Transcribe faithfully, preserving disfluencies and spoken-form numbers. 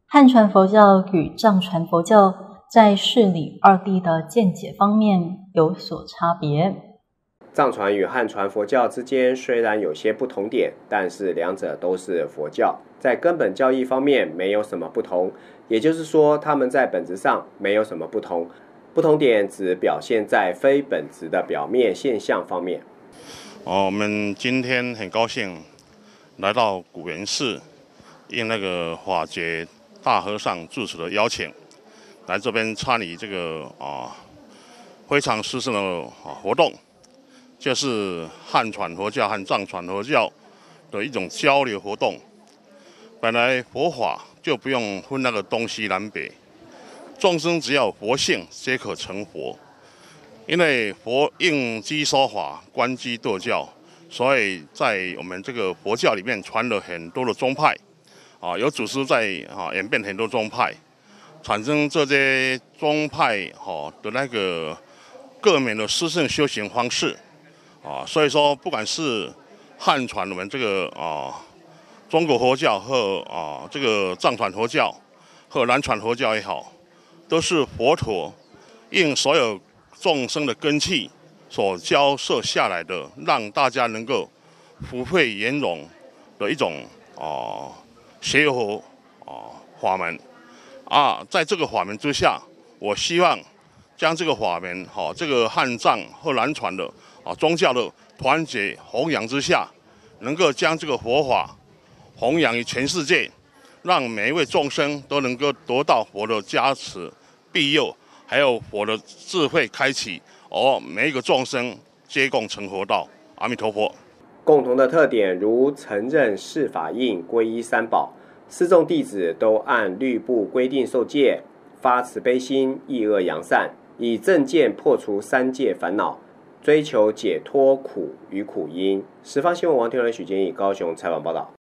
汉传佛教与藏传佛教在事理二谛的见解方面有所差别。 藏传与汉传佛教之间虽然有些不同点，但是两者都是佛教，在根本教义方面没有什么不同，也就是说，他们在本质上没有什么不同，不同点只表现在非本质的表面现象方面。 哦，我们今天很高兴来到古元寺，应那个法觉大和尚住持的邀请，来这边参与这个啊非常殊胜的啊活动。就是汉传佛教和藏传佛教的一种交流活动。本来佛法就不用分那个东西南北，众生只要佛性，皆可成佛。因为佛应机说法，观机度教，所以在我们这个佛教里面传了很多的宗派，啊，有祖师在啊演变很多宗派，产生这些宗派哈的那个各门的殊胜修行方式。啊，所以说，不管是汉传我们这个啊中国佛教和啊这个藏传佛教和南传佛教也好，都是佛陀应所有众生的根器所交摄下来的，让大家能够福慧圆融的一种啊学佛啊法门啊，在这个法门之下，我希望将这个法门，好、这个汉藏和南传的。啊，宗教的团结弘扬之下，能够将这个佛法弘扬于全世界，让每一位众生都能够得到佛的加持庇佑，还有佛的智慧开启，而每一个众生皆共成佛道。阿弥陀佛。 共同的特点如承认释法印、皈依三宝，四众弟子都按律部规定受戒，发慈悲心，抑恶扬善，以正见破除三界烦恼。追求解脱苦与苦因。十方新闻王天伦、许坚义高雄采访报道。